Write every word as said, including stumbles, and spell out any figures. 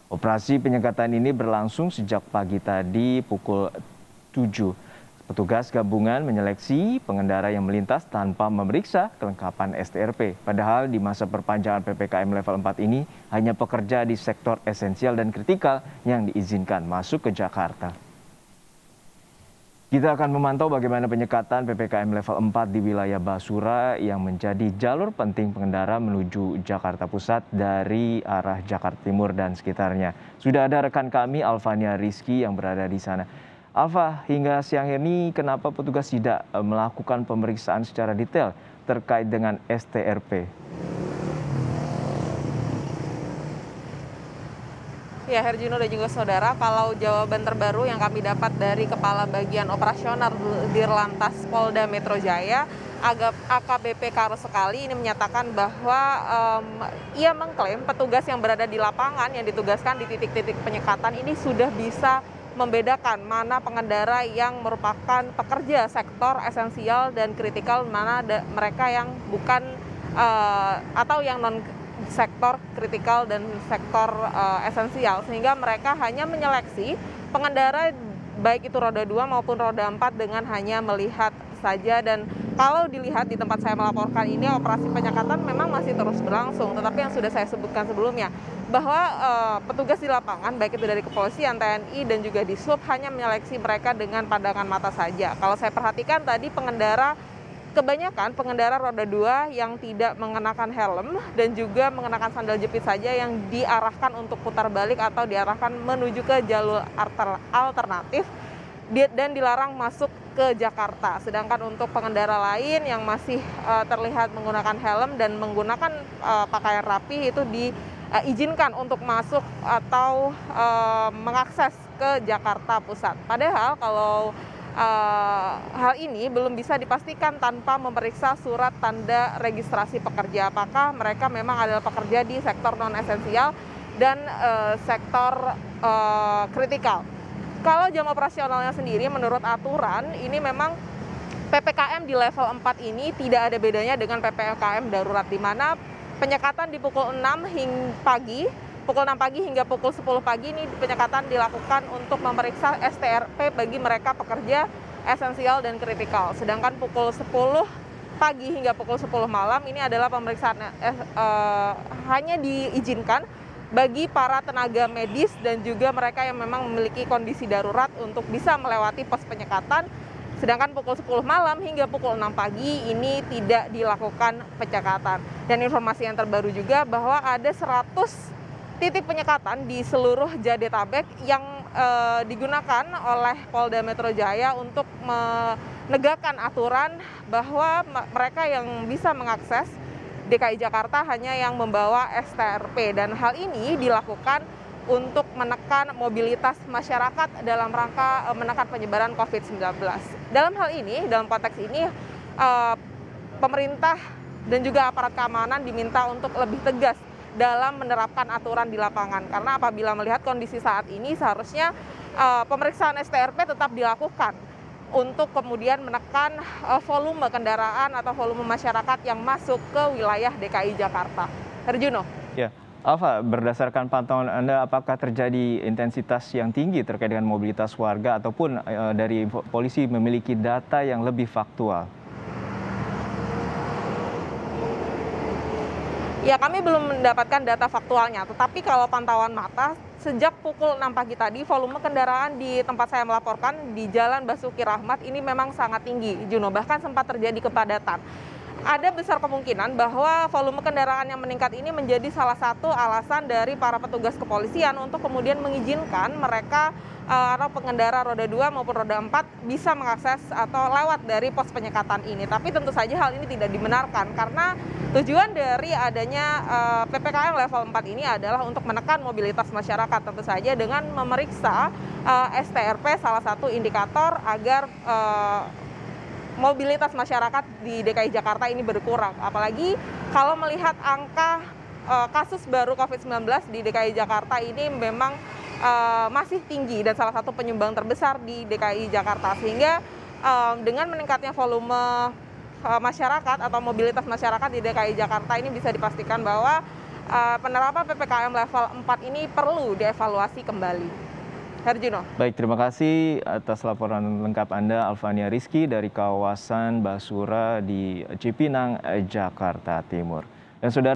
Operasi penyekatan ini berlangsung sejak pagi tadi pukul tujuh. Petugas gabungan menyeleksi pengendara yang melintas tanpa memeriksa kelengkapan S T R P. Padahal di masa perpanjangan P P K M level empat ini hanya pekerja di sektor esensial dan kritikal yang diizinkan masuk ke Jakarta. Kita akan memantau bagaimana penyekatan P P K M level empat di wilayah Basura yang menjadi jalur penting pengendara menuju Jakarta Pusat dari arah Jakarta Timur dan sekitarnya. Sudah ada rekan kami Alvania Rizky yang berada di sana. Alva, hingga siang ini kenapa petugas tidak melakukan pemeriksaan secara detail terkait dengan S T R P? Ya, Herjino dan juga saudara, kalau jawaban terbaru yang kami dapat dari Kepala Bagian Operasional Dirlantas Polda Metro Jaya, A K B P Karo Sekali, ini menyatakan bahwa um, ia mengklaim petugas yang berada di lapangan yang ditugaskan di titik-titik penyekatan ini sudah bisa membedakan mana pengendara yang merupakan pekerja sektor esensial dan kritikal, mana mereka yang bukan uh, atau yang non sektor kritikal dan sektor uh, esensial, sehingga mereka hanya menyeleksi pengendara baik itu roda dua maupun roda empat dengan hanya melihat saja. Dan kalau dilihat di tempat saya melaporkan ini, operasi penyekatan memang masih terus berlangsung, tetapi yang sudah saya sebutkan sebelumnya bahwa uh, petugas di lapangan baik itu dari kepolisian, T N I dan juga Dishub hanya menyeleksi mereka dengan pandangan mata saja. Kalau saya perhatikan tadi, pengendara kebanyakan pengendara roda dua yang tidak mengenakan helm dan juga mengenakan sandal jepit saja yang diarahkan untuk putar balik atau diarahkan menuju ke jalur alternatif dan dilarang masuk ke Jakarta. Sedangkan untuk pengendara lain yang masih uh, terlihat menggunakan helm dan menggunakan uh, pakaian rapi itu diizinkan uh, untuk masuk atau uh, mengakses ke Jakarta Pusat. Padahal kalau Uh, hal ini belum bisa dipastikan tanpa memeriksa surat tanda registrasi pekerja, apakah mereka memang adalah pekerja di sektor non-esensial dan uh, sektor uh, kritikal. Kalau jam operasionalnya sendiri, menurut aturan ini memang P P K M di level empat ini tidak ada bedanya dengan P P K M darurat, di mana penyekatan di pukul enam hingga pagi Pukul enam pagi hingga pukul sepuluh pagi ini penyekatan dilakukan untuk memeriksa S T R P bagi mereka pekerja esensial dan kritikal. Sedangkan pukul sepuluh pagi hingga pukul sepuluh malam ini adalah pemeriksaan eh, eh, hanya diizinkan bagi para tenaga medis dan juga mereka yang memang memiliki kondisi darurat untuk bisa melewati pos penyekatan. Sedangkan pukul sepuluh malam hingga pukul enam pagi ini tidak dilakukan penyekatan. Dan informasi yang terbaru juga bahwa ada seratus titik penyekatan di seluruh Jabodetabek yang eh, digunakan oleh Polda Metro Jaya untuk menegakkan aturan bahwa mereka yang bisa mengakses D K I Jakarta hanya yang membawa S T R P, dan hal ini dilakukan untuk menekan mobilitas masyarakat dalam rangka eh, menekan penyebaran covid sembilan belas. Dalam hal ini, dalam konteks ini, eh, pemerintah dan juga aparat keamanan diminta untuk lebih tegas dalam menerapkan aturan di lapangan. Karena apabila melihat kondisi saat ini, seharusnya uh, pemeriksaan S T R P tetap dilakukan untuk kemudian menekan uh, volume kendaraan atau volume masyarakat yang masuk ke wilayah D K I Jakarta. Herjuno. Ya, Alva, berdasarkan pantauan Anda, apakah terjadi intensitas yang tinggi terkait dengan mobilitas warga ataupun uh, dari polisi memiliki data yang lebih faktual? Ya, kami belum mendapatkan data faktualnya, tetapi kalau pantauan mata, sejak pukul enam pagi tadi, volume kendaraan di tempat saya melaporkan di Jalan Basuki Rahmat ini memang sangat tinggi, Juno, bahkan sempat terjadi kepadatan. Ada besar kemungkinan bahwa volume kendaraan yang meningkat ini menjadi salah satu alasan dari para petugas kepolisian untuk kemudian mengizinkan mereka atau pengendara roda dua maupun roda empat bisa mengakses atau lewat dari pos penyekatan ini. Tapi tentu saja hal ini tidak dibenarkan karena tujuan dari adanya uh, P P K M level empat ini adalah untuk menekan mobilitas masyarakat, tentu saja dengan memeriksa uh, S T R P, salah satu indikator agar uh, mobilitas masyarakat di D K I Jakarta ini berkurang. Apalagi kalau melihat angka uh, kasus baru covid sembilan belas di D K I Jakarta ini memang uh, masih tinggi dan salah satu penyumbang terbesar di D K I Jakarta. Sehingga uh, dengan meningkatnya volume uh, masyarakat atau mobilitas masyarakat di D K I Jakarta ini bisa dipastikan bahwa uh, penerapan P P K M level empat ini perlu dievaluasi kembali. Herjuno. Baik, terima kasih atas laporan lengkap Anda, Alvania Rizky dari kawasan Basura di Cipinang, Jakarta Timur. Dan saudara